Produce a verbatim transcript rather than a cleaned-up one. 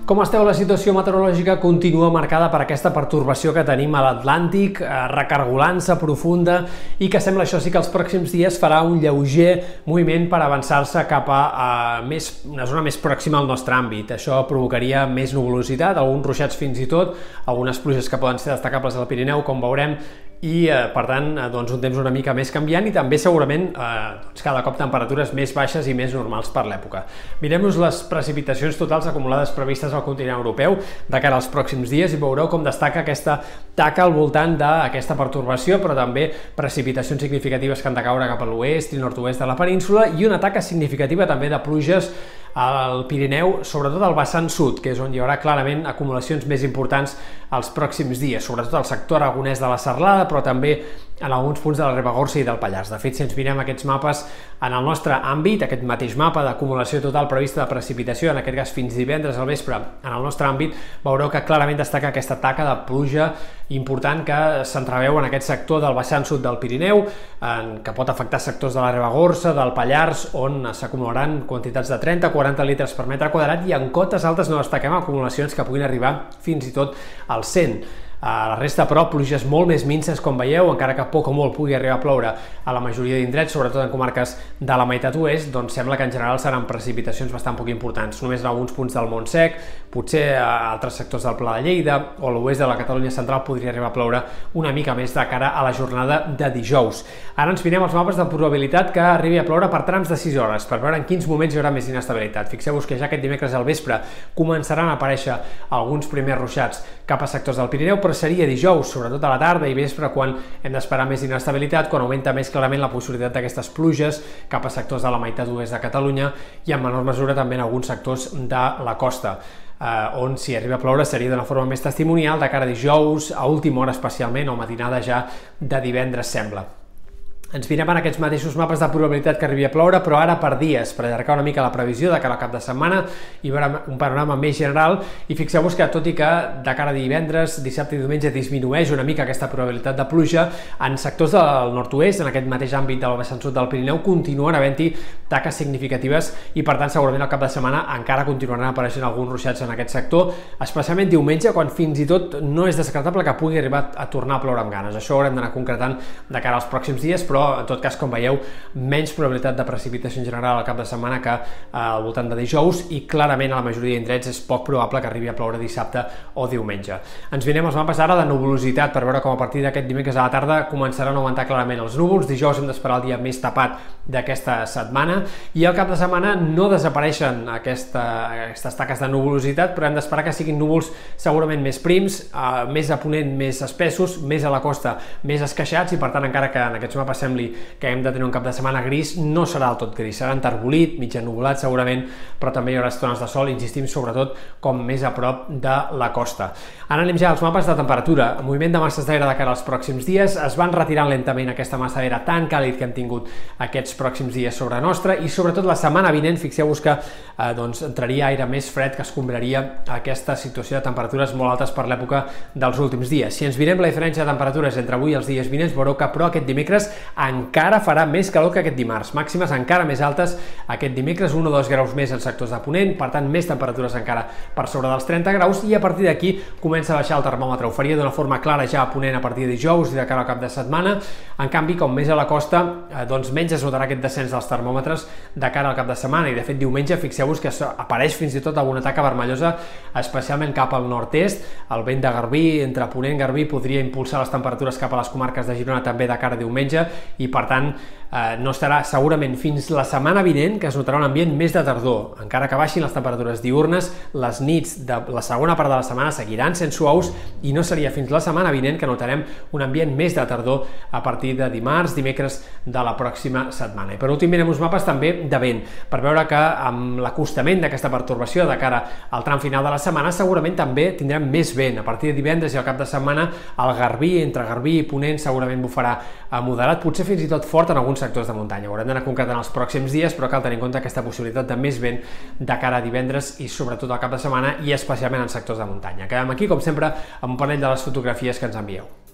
Com esteu? La situació meteorològica continua marcada per aquesta pertorbació que tenim a l'Atlàntic, recargolant-se profunda i que sembla això sí que els pròxims dies farà un lleuger moviment per avançar-se cap a, a més, una zona més pròxima al nostre àmbit. Això provocaria més nuvolositat, alguns ruixats fins i tot, algunes pluges que poden ser destacables al Pirineu, com veurem, i eh, per tant eh, doncs un temps una mica més canviant i també segurament eh, doncs cada cop temperatures més baixes i més normals per l'època. Mirem-nos les precipitacions totals acumulades previstes al continent europeu de cara als pròxims dies i veureu com destaca aquesta taca al voltant d'aquesta pertorbació, però també precipitacions significatives que han de caure cap a l'oest i nord-oest de la península i una taca significativa també de pluges al Pirineu, sobretot al vessant sud, que és on hi haurà clarament acumulacions més importants els pròxims dies, sobretot al sector aragonès de la Serlada, però també en alguns punts de la Ribagorça i del Pallars. De fet, si ens mirem aquests mapes en el nostre àmbit, aquest mateix mapa d'acumulació total prevista de precipitació, en aquest cas fins divendres al vespre, en el nostre àmbit, veureu que clarament destaca aquesta taca de pluja important que s'entreveu en aquest sector del vessant sud del Pirineu, en, que pot afectar sectors de la Ribagorça, del Pallars, on s'acumularan quantitats de trenta a quaranta litres per metre quadrat i en cotes altes no destaquem acumulacions que puguin arribar fins i tot als cent. A la resta, però, pluges molt més minces, com veieu, encara que poc o molt pugui arribar a ploure a la majoria d'indrets, sobretot en comarques de la meitat oest, doncs sembla que en general seran precipitacions bastant poc importants. Només en alguns punts del Montsec, potser a altres sectors del Pla de Lleida o l'oest de la Catalunya central podria arribar a ploure una mica més de cara a la jornada de dijous. Ara ens mirem els mapes de probabilitat que arribi a ploure per trams de sis hores, per veure en quins moments hi haurà més inestabilitat. Fixeu-vos que ja aquest dimecres al vespre començaran a aparèixer alguns primers ruixats cap a sectors del Pirineu, però seria dijous, sobretot a la tarda i vespre, quan hem d'esperar més inestabilitat, quan augmenta més clarament la possibilitat d'aquestes pluges cap a sectors de la meitat oest de Catalunya i en menor mesura també en alguns sectors de la costa, eh, on si arriba a ploure seria d'una forma més testimonial de cara a dijous, a última hora especialment, o matinada ja de divendres sembla. Ens mirem en aquests mateixos mapes de probabilitat que arribi a ploure, però ara per dies, per allargar una mica la previsió de cara al cap de setmana i veure un panorama més general, i fixeu-vos que tot i que de cara a divendres, dissabte i diumenge disminueix una mica aquesta probabilitat de pluja, en sectors del nord-oest, en aquest mateix àmbit del vessant sud del Pirineu, continuen havent-hi taques significatives i per tant segurament al cap de setmana encara continuaran apareixent alguns ruixats en aquest sector, especialment diumenge, quan fins i tot no és descartable que pugui arribar a tornar a ploure amb ganes. Això ho haurem d'anar concretant de cara als pròxims dies, però però en tot cas, com veieu, menys probabilitat de precipitació en general al cap de setmana que al voltant de dijous i clarament a la majoria d'indrets és poc probable que arribi a ploure dissabte o diumenge. Ens mirem els mapes ara de nuvolositat per veure com a partir d'aquest dimecres a la tarda començaran a augmentar clarament els núvols. Dijous hem d'esperar el dia més tapat d'aquesta setmana i al cap de setmana no desapareixen aquesta, aquestes taques de nuvolositat, però hem d'esperar que siguin núvols segurament més prims, eh, més a ponent, més espessos, més a la costa, més esqueixats i per tant encara que en aquests mapes sembli que hem de tenir un cap de setmana gris, no serà del tot gris, serà enterbolit, mig ennuvolat segurament, però també hi haurà estones de sol, insistim sobretot com més a prop de la costa. Ara anem ja als mapes de temperatura. El moviment de masses d'aire de cara als pròxims dies es van retirant lentament aquesta massa d'aire tan càlid que hem tingut aquests pròxims dies sobre nostra i sobretot la setmana vinent, fixeu-vos que eh, doncs, entraria aire més fred que escombraria aquesta situació de temperatures molt altes per l'època dels últims dies. Si ens mirem la diferència de temperatures entre avui i els dies vinents, veureu que però aquest dimecres encara farà més calor que aquest dimarts, màximes encara més altes aquest dimecres, un o dos graus més en sectors de ponent, per tant més temperatures encara per sobre dels trenta graus i a partir d'aquí comença a baixar el termòmetre, ho faria d'una forma clara ja a ponent a partir de dijous i de cara al cap de setmana. En canvi, com més a la costa, eh, doncs menys es notarà aquest descens dels termòmetres de cara al cap de setmana i de fet diumenge fixeu-vos que apareix fins i tot alguna taca vermellosa, especialment cap al nord-est, el vent de Garbí, entre ponent i Garbí podria impulsar les temperatures cap a les comarques de Girona també de cara a diumenge i per tant eh, no estarà segurament fins la setmana vinent que es notarà un ambient més de tardor. Encara que baixin les temperatures diurnes, les nits de la segona part de la setmana seguiran sent suaus i no seria fins la setmana vinent que notarem un ambient més de tardor a partir de dimarts, dimecres de la pròxima setmana. I per últim mirem uns mapes també de vent, per veure que amb l'acostament d'aquesta pertorbació de cara al tram final de la setmana segurament també tindrem més vent. A partir de divendres i al cap de setmana el Garbí, entre Garbí i Ponent segurament bufarà a moderat, potser fins i tot fort en alguns sectors de muntanya. Ho haurem d'anar concretant els pròxims dies, però cal tenir en compte aquesta possibilitat de més vent de cara a divendres i sobretot al cap de setmana i especialment en sectors de muntanya. Acabem aquí, com sempre, amb un parell de les fotografies que ens envieu.